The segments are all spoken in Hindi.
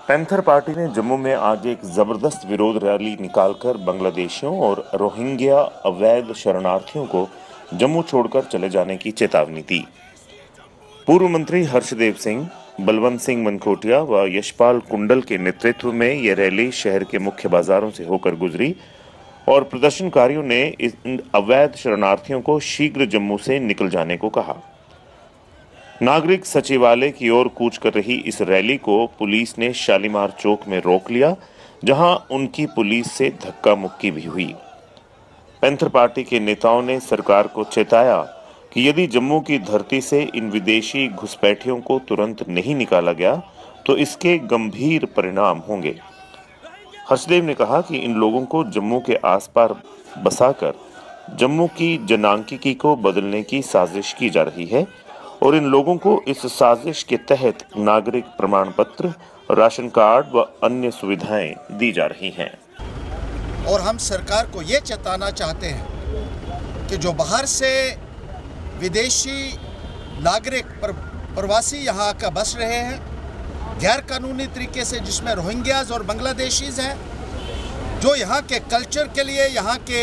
पैंथर पार्टी ने जम्मू में आज एक जबरदस्त विरोध रैली निकालकर बांग्लादेशियों और रोहिंग्या अवैध शरणार्थियों को जम्मू छोड़कर चले जाने की चेतावनी दी। पूर्व मंत्री हर्षदेव सिंह, बलवंत सिंह मनकोटिया व यशपाल कुंडल के नेतृत्व में यह रैली शहर के मुख्य बाजारों से होकर गुजरी और प्रदर्शनकारियों ने इन अवैध शरणार्थियों को शीघ्र जम्मू से निकल जाने को कहा। नागरिक सचिवालय की ओर कूच कर रही इस रैली को पुलिस ने शालीमार चौक में रोक लिया, जहां उनकी पुलिस से धक्का मुक्की भी हुई। पैंथर पार्टी के नेताओं ने सरकार को चेताया कि यदि जम्मू की धरती से इन विदेशी घुसपैठियों को तुरंत नहीं निकाला गया तो इसके गंभीर परिणाम होंगे। हर्षदेव ने कहा कि इन लोगों को जम्मू के आसपास बसाकर जम्मू की जनांकिकी को बदलने की साजिश की जा रही है और इन लोगों को इस साजिश के तहत नागरिक प्रमाण पत्र, राशन कार्ड व अन्य सुविधाएं दी जा रही हैं। और हम सरकार को ये चेताना चाहते हैं कि जो बाहर से विदेशी नागरिक प्रवासी यहाँ आकर बस रहे हैं गैर कानूनी तरीके से, जिसमें रोहिंग्याज और बांग्लादेशीज हैं, जो यहाँ के कल्चर के लिए, यहाँ के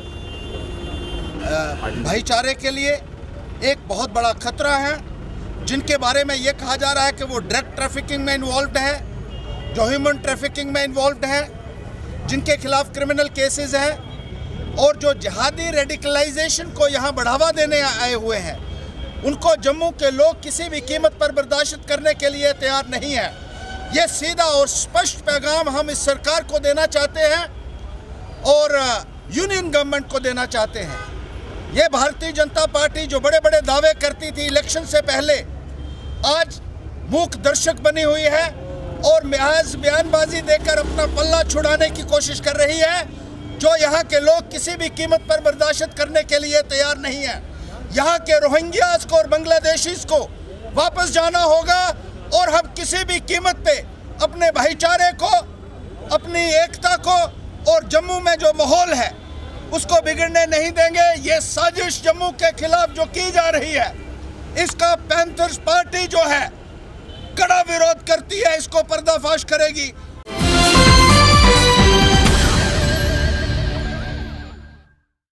भाईचारे के लिए एक बहुत बड़ा खतरा है, जिनके बारे में ये कहा जा रहा है कि वो ड्रग ट्रैफिकिंग में इन्वॉल्व है, जो ह्यूमन ट्रैफिकिंग में इन्वॉल्व है, जिनके खिलाफ क्रिमिनल केसेस हैं और जो जिहादी रेडिकलाइजेशन को यहाँ बढ़ावा देने आए हुए हैं, उनको जम्मू के लोग किसी भी कीमत पर बर्दाश्त करने के लिए तैयार नहीं है। ये सीधा और स्पष्ट पैगाम हम इस सरकार को देना चाहते हैं और यूनियन गवर्नमेंट को देना चाहते हैं। ये भारतीय जनता पार्टी जो बड़े बड़े दावे करती थी इलेक्शन से पहले, आज मूक दर्शक बनी हुई है और महज बयानबाजी देकर अपना पल्ला छुड़ाने की कोशिश कर रही है, जो यहाँ के लोग किसी भी कीमत पर बर्दाश्त करने के लिए तैयार नहीं है। यहाँ के रोहिंग्यास को और बांग्लादेशीज को वापस जाना होगा और हम किसी भी कीमत पे अपने भाईचारे को, अपनी एकता को और जम्मू में जो माहौल है उसको बिगड़ने नहीं देंगे। ये साजिश जम्मू के खिलाफ जो की जा रही है, इसका पैंथर्स पार्टी जो है कड़ा विरोध करती है, इसको पर्दाफाश करेगी।